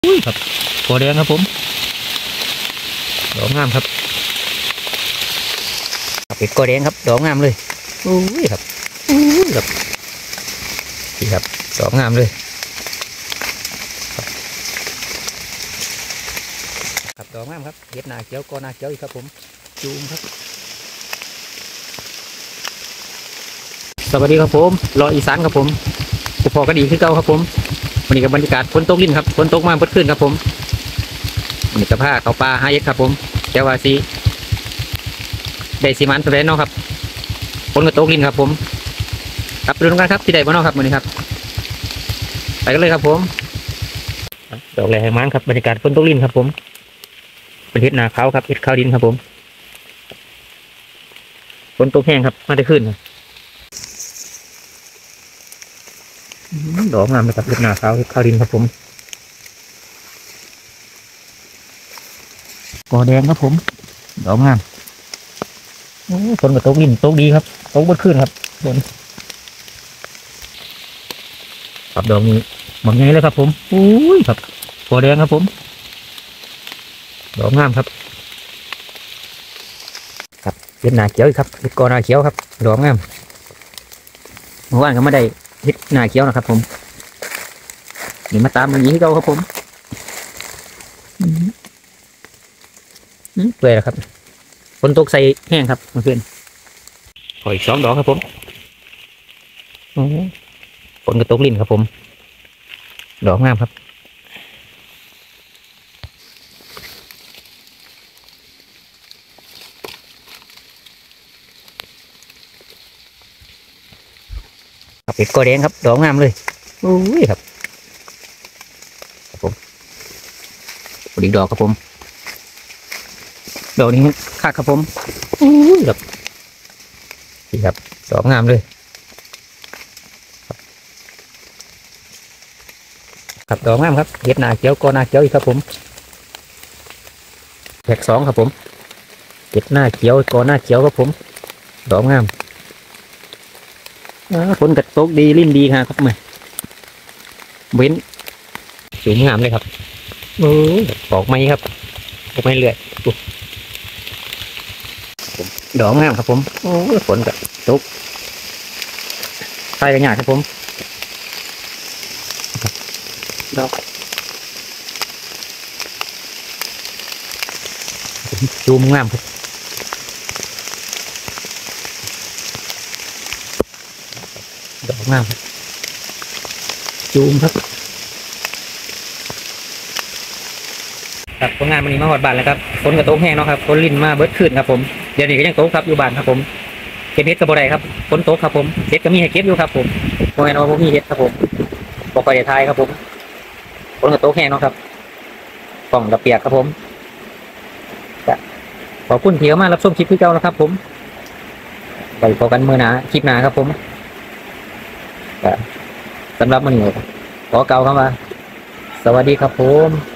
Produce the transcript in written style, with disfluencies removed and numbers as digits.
ครับโกแดงครับผมดอกงามครับเป็ดโกแดงครับดอกงามเลยอุ้ยครับอุ้ยครับนี่ครับดอกงามเลยครับดอกงามครับเห็ดหนาเขียวกอหนาเขียวอีกครับผมจูมครับสวัสดีครับผมรออีสานครับผมพอกันดีขึ้นเก่าครับผมวันนี้กับบรรยากาศฝนตกลิ้นครับฝนตกมาเพิ่ขึ้นครับผมวันนี้กับผ้าเขาปลาหาเห็ดครับผมแก้ววาซีได้สีมันตัวแรกเนาะครับฝนก็ตกลิ้นครับผมครับดูกันครับที่ใดบ้างเนาะครับวันนี้ครับไปกันเลยครับผมดอกแหลมมันครับบรรยากาศฝนตกลิ้นครับผมเป็นเห็ดนาขาวครับเห็ดขาวดินครับผมฝนตกแห้งครับมาได้ขึ้นดอกงามเลยครับเห็ดนาขาวเห็ดขาวดินครับผมกอแดงครับผมดอกงามฝนก็ตกลิ้นตกดีครับตกบนขึ้นครับฝนครับดอกนี้บางไงเลยครับผมอุ้ยครับกอแดงครับผมดอกงามครับครับเห็ดหนาเขียวครับเห็ดกอหนาเขียวครับดอกงามเมื่อวานก็ไม่ได้เห็ดหนาเขียวนะครับผมนี่มาตามอย่างนี้ที่เราครับผมเปื่อยแล้วครับฝนตกใส่แห้งครับเมื่อคืนขออีก2 ดอกครับผมฝนก็ตกลิ้นครับผมดอกงามครับเห็ดกอแดงครับดอกงามเลยอุ้ยครับผมอีกดอกครับผมดอกนี้คักครับผมอุ้ยครับนี่ครับดอกงามเลยครับดอกงามครับเห็ดหนาเขียวกอหนาเขียวอีกครับผมแพ็ก2ครับผมเห็ดหน้าเขียวกอหน้าเขียวครับผมดอกงามฝนกระตกดีลิ้นดีครับแม่เว้นสูงงามเลยครับออกไม้ครับออกไม้เรื่อยดอกงามครับผมฝนกระตกใส่กันยากครับผมดอกจูมงามครับดอกงามจูมครับครับผลงานวันนี้มาหอดบานแล้วครับฝนกระตกแห้งเนาะครับฝนลิ้นมาเบิดขึ้นครับผมเดี๋ยวนี้ก็ยังตกครับอยู่บ้านครับผมเก็บเห็ดกระบอกใดครับฝนตกครับผมเห็ดก็มีให้เก็บอยู่ครับผมโมเมนต์ว่าผมมีเห็ดครับผมบอกไปเดี๋ยวทายครับผมฝนกระตกแห้งเนาะครับกล่องกระเปียกครับผมขอบคุณที่เข้ามารับชมคลิปพี่เจ้านะครับผมไปพบกันมื้อหน้าคลิปหน้าครับผมสำหรับมื้อนี้ขอเกล่าวคำว่าสวัสดีครับผม